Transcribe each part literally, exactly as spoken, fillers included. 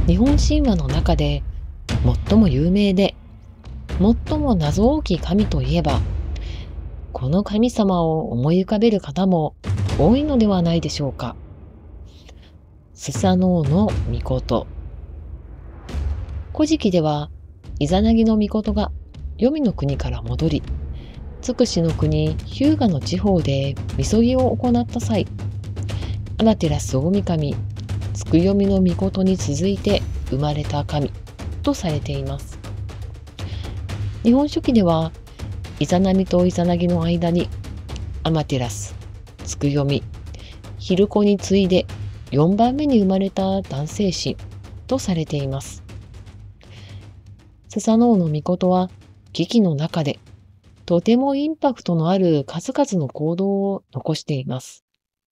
日本神話の中で最も有名で最も謎多き神といえば、この神様を思い浮かべる方も多いのではないでしょうか。スサノオノミコト。古事記ではイザナギのミコトが黄泉の国から戻り、ツクシの国ヒューガの地方でみそぎを行った際、アマテラス大神ツクヨミのミコトに続いて生まれた神とされています。日本書紀ではイザナミとイザナギの間にアマテラス、ツクヨミ、ヒルコに次いでよんばんめに生まれた男性神とされています。スサノオノミコトは危機の中でとてもインパクトのある数々の行動を残しています。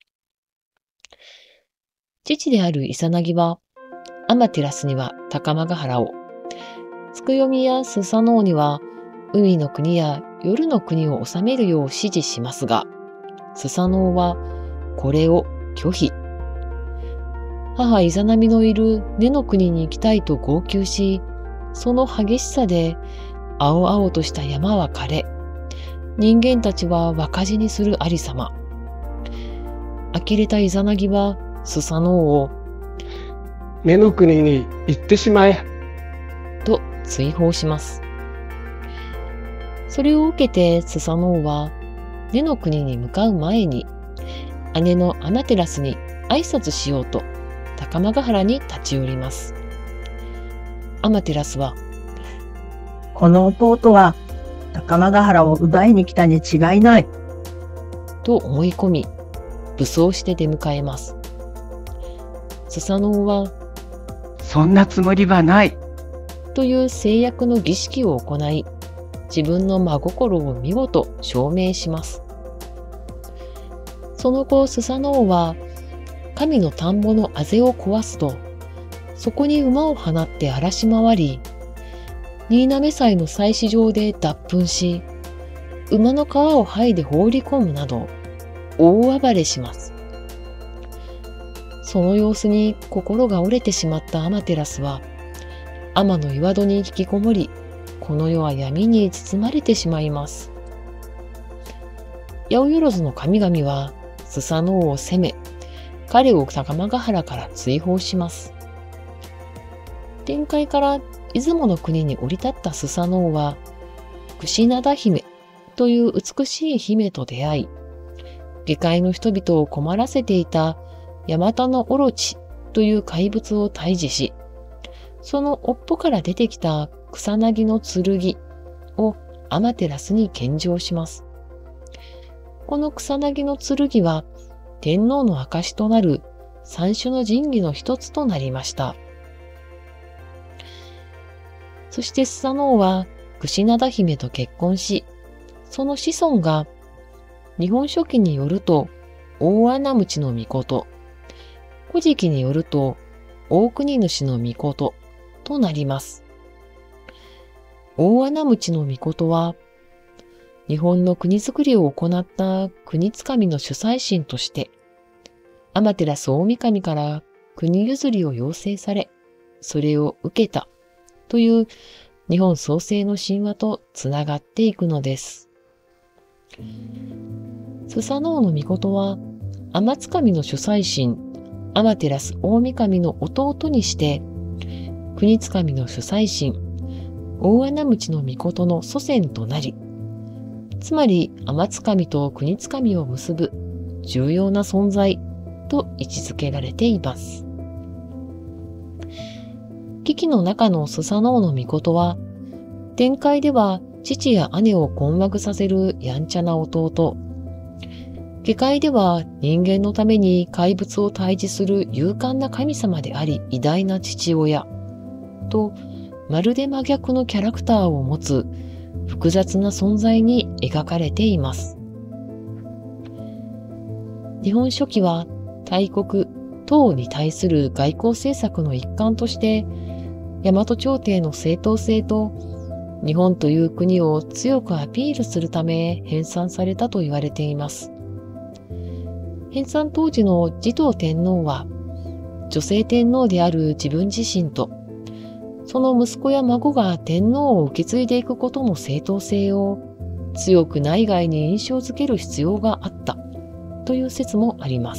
父であるイザナギはアマテラスには高間ヶ原を、ツクヨミやスサノオには海の国や夜の国を治めるよう指示しますが、スサノオはこれを拒否。母イザナミのいる根の国に行きたいと号泣し、その激しさで青々とした山は枯れ、人間たちは若死にするありさま。呆れたイザナギはスサノオを根の国に行ってしまえと追放します。それを受けてスサノオは根の国に向かう前に姉のアマテラスに挨拶しようと高間ヶ原に立ち寄ります。アマテラスは、 この弟は高間ヶ原を奪いに来たに違いないと思い込み武装して出迎えます。スサノオはそんなつもりはないという誓約の儀式を行い、自分の真心を見事証明します。その後スサノオは神の田んぼのあぜを壊すと、そこに馬を放って荒らし回り、新滑祭の祭祀場で脱糞し、馬の皮を剥いで放り込むなど大暴れします。その様子に心が折れてしまったアマテラスは天の岩戸に引きこもり、この世は闇に包まれてしまいます。八百万の神々はスサノオを責め、彼を高間ヶ原から追放します。天界から出雲の国に降り立ったスサノオは櫛灘姫という美しい姫と出会い、下界の人々を困らせていたヤマタノオロチという怪物を退治し、その尾っぽから出てきた草薙の剣をアマテラスに献上します。この草薙の剣は天皇の証となる三種の神器の一つとなりました。そしてスサノオは櫛灘姫と結婚し、その子孫が日本書紀によると大穴鞭の命、古事記によると大国主の命となります。大穴鞭の命は日本の国づくりを行った国掴の主催神として、アマテラス大神から国譲りを要請され、それを受けたという日本創世の神話とつながっていくのです。スサノオノミコトは天津神の主催神アマテラス大神の弟にして、国掴の主催神大穴鞭の命の祖先となり、つまり天津神と国掴を結ぶ重要な存在と位置づけられています。危機の中のスサノオノミコトは、天界では父や姉を困惑させるやんちゃな弟、下界では人間のために怪物を退治する勇敢な神様であり偉大な父親と、まるで真逆のキャラクターを持つ複雑な存在に描かれています。日本書紀は大国唐に対する外交政策の一環として、大和朝廷の正当性と日本という国を強くアピールするため編纂されたと言われています。編纂当時の持統天皇は女性天皇である自分自身と、その息子や孫が天皇を受け継いでいくことの正当性を強く内外に印象づける必要があったという説もあります。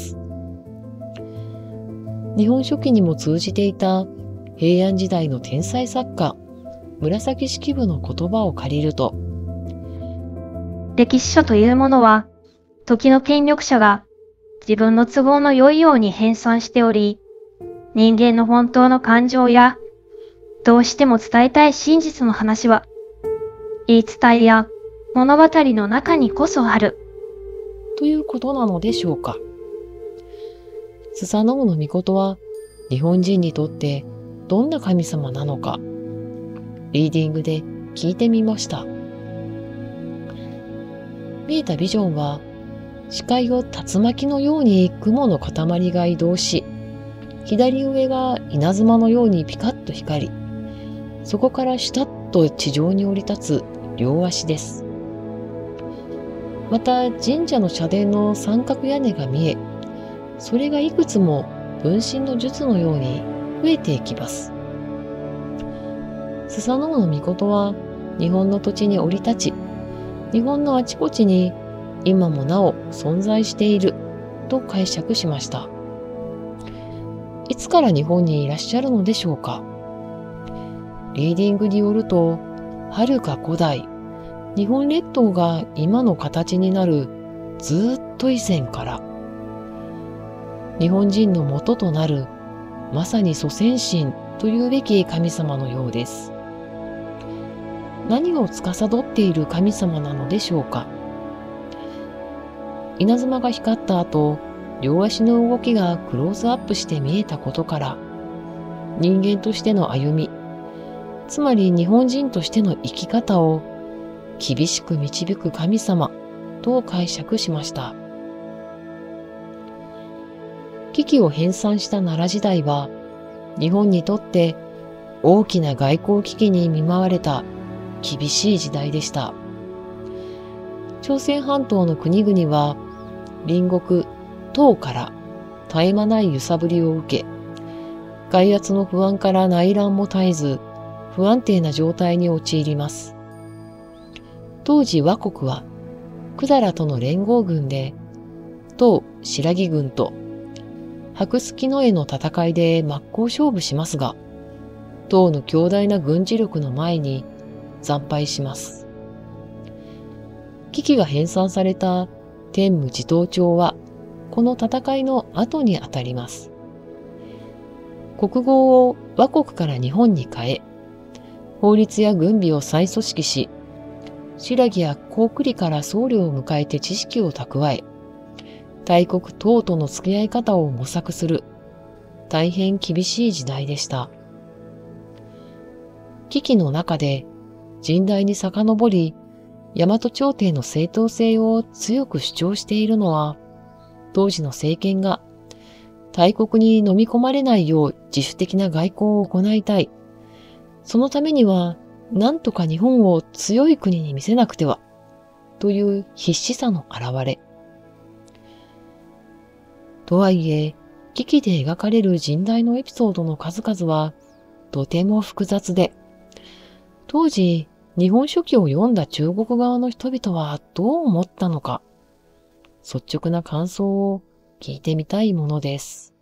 日本書紀にも通じていた平安時代の天才作家紫式部の言葉を借りると、 歴史書というものは、時の権力者が自分の都合の良いように編纂しており、人間の本当の感情や、どうしても伝えたい真実の話は、言い伝えや物語の中にこそある。 ということなのでしょうか。スサノオノミコトは日本人にとってどんな神様なのか、リーディングで聞いてみました。見えたビジョンは、視界を竜巻のように雲の塊が移動し、左上が稲妻のようにピカッと光り、そこからシュタッと地上に降り立つ両足です。また神社の社殿の三角屋根が見え、それがいくつも分身の術のように増えていきます。スサノオノミコトは日本の土地に降り立ち、日本のあちこちに今もなお存在していると解釈しました。いつから日本にいらっしゃるのでしょうか。リーディングによると、はるか古代、日本列島が今の形になるずっと以前から、日本人の元となるまさに祖先神というべき神様のようです。何を司っている神様なのでしょうか。稲妻が光った後、両足の動きがクローズアップして見えたことから、人間としての歩み、つまり日本人としての生き方を厳しく導く神様と解釈しました。危機を編纂した奈良時代は、日本にとって大きな外交危機に見舞われた厳しい時代でした。朝鮮半島の国々は隣国唐から絶え間ない揺さぶりを受け、外圧の不安から内乱も絶えず不安定な状態に陥ります。当時倭国は百済との連合軍で唐新羅軍と白月の絵の戦いで真っ向勝負しますが、唐の強大な軍事力の前に惨敗します。危機が編纂された天武地頭帳はこの戦いの後にあたります。国号を倭国から日本に変え、法律や軍備を再組織し、新羅や高句麗から僧侶を迎えて知識を蓄え、大国唐との付き合い方を模索する大変厳しい時代でした。危機の中で甚大に遡り、大和朝廷の正当性を強く主張しているのは、当時の政権が大国に飲み込まれないよう自主的な外交を行いたい。そのためには何とか日本を強い国に見せなくては、という必死さの表れ。とはいえ、危機で描かれる甚大のエピソードの数々はとても複雑で、当時日本書紀を読んだ中国側の人々はどう思ったのか、率直な感想を聞いてみたいものです。